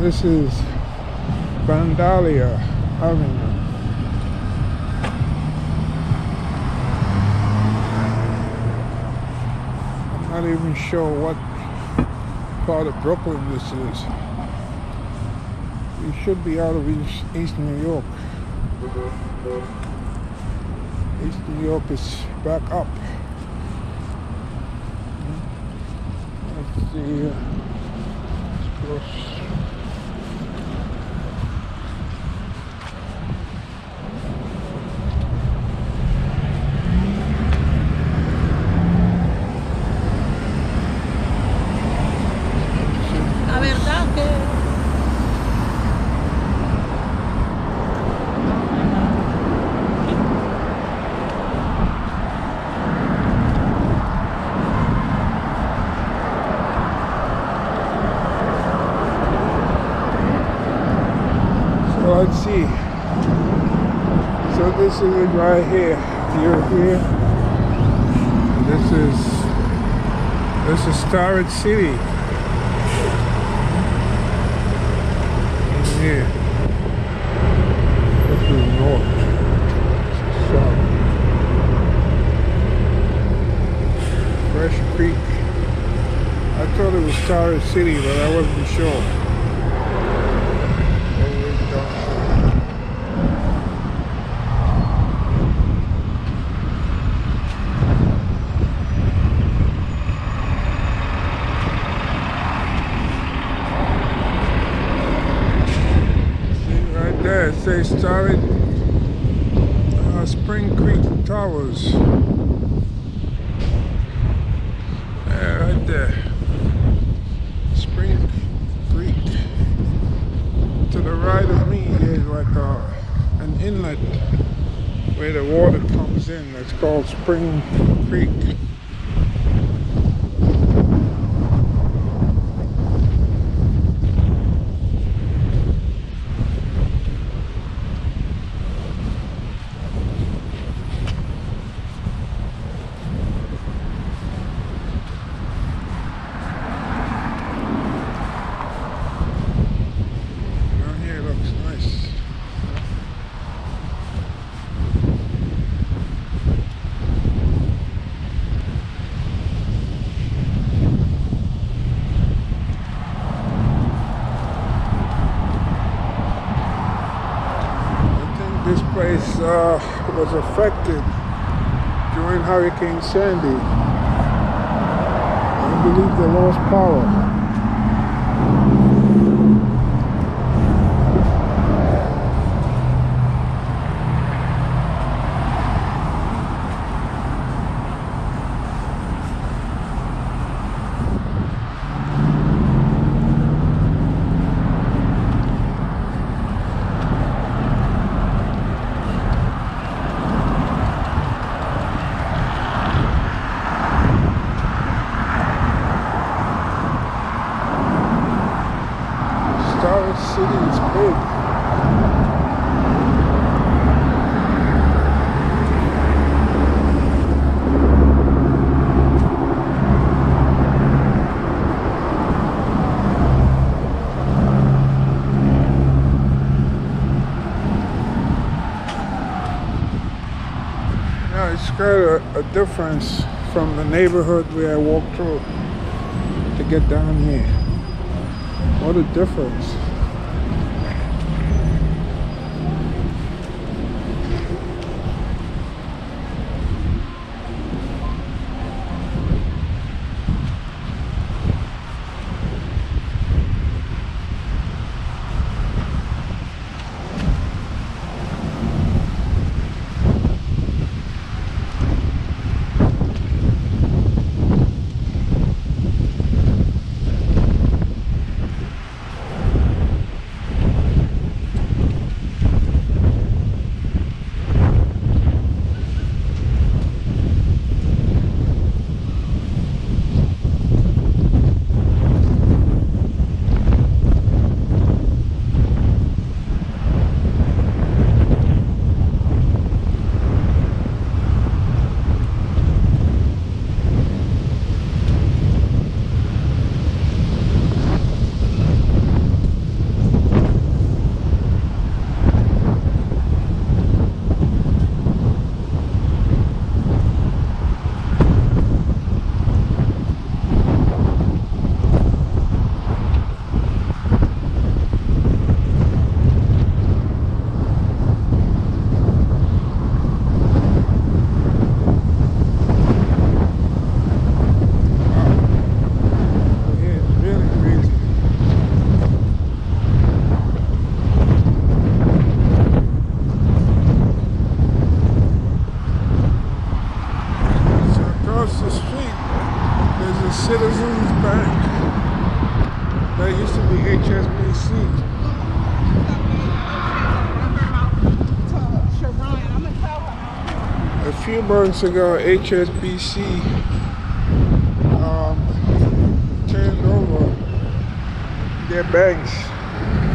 This is Vandalia Avenue. I'm not even sure what part of Brooklyn this is. We should be out of East New York. East New York is back up. Let's see here. Let's cross. La verdad que let's see. So this is it right here. You're here. This is Starrett City. In here. This is north. This is south. Fresh Creek. I thought it was Starrett City, but I wasn't sure. There it says Starrett Spring Creek Towers. Yeah, right there. Spring Creek. To the right of me is like an inlet where the water comes in. That's called Spring Creek. This place was affected during Hurricane Sandy. I believe they lost power. Starrett City is big. Now it's quite a difference from the neighborhood where I walked through to get down here. What a difference. That used to be HSBC. A few months ago, HSBC turned over their banks